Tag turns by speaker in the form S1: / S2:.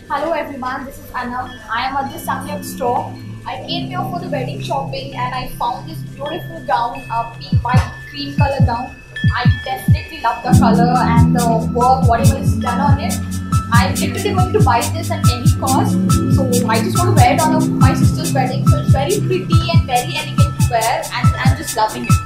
S1: Hello everyone, this is Anum. I am at the Samyakk store. I came here for the wedding shopping and I found this beautiful gown, a pink white cream color gown. I definitely love the color and the work, whatever is done on it. I'm literally going to buy this at any cost. So I just want to wear it on my sister's wedding. So it's very pretty and very elegant to wear and I'm just loving it.